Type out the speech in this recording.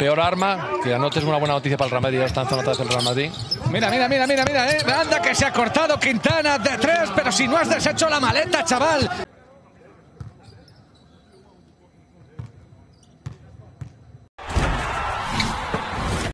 peor arma. Que anoche es una buena noticia para el Real Madrid. Ya está en zona atrás del Real Madrid. Mira, anda que se ha cortado Quintana de 3, pero si no has deshecho la maleta, chaval.